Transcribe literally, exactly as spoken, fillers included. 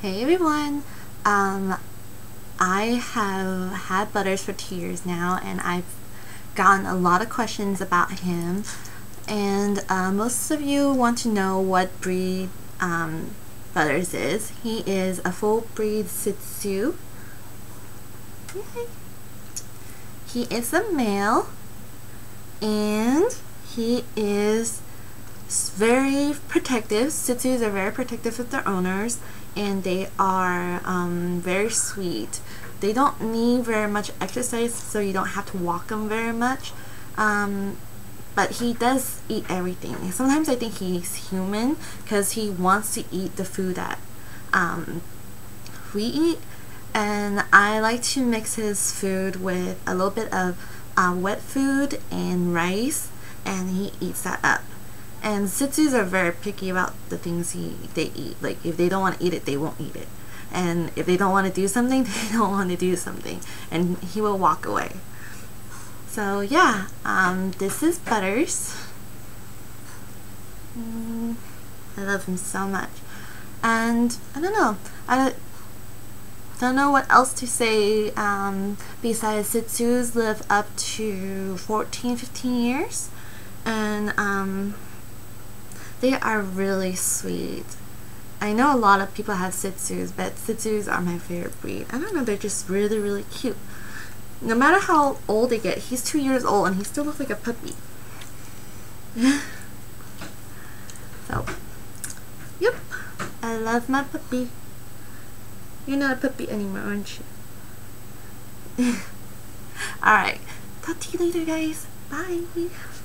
Hey everyone, um, I have had Butters for two years now, and I've gotten a lot of questions about him, and uh, most of you want to know what breed um, Butters is. He is a full breed Shih Tzu. Yay. He is a male, and he is very protective. Shih Tzus are very protective of their owners, and they are um, very sweet. They don't need very much exercise, so you don't have to walk them very much. Um, but he does eat everything. Sometimes I think he's human because he wants to eat the food that um, we eat, and I like to mix his food with a little bit of uh, wet food and rice, and he eats that up. And Shih Tzus are very picky about the things he they eat. Like, if they don't want to eat it, they won't eat it. And if they don't want to do something, they don't want to do something. And he will walk away. So yeah, um, this is Butters. Mm, I love him so much. And I don't know. I don't know what else to say um, besides Shih Tzus live up to fourteen, fifteen years. And um, they are really sweet. I know a lot of people have Shih Tzus, but Shih Tzus are my favorite breed. I don't know, they're just really, really cute. No matter how old they get, he's two years old and he still looks like a puppy. So, yep, I love my puppy. You're not a puppy anymore, aren't you? Alright, talk to you later, guys. Bye.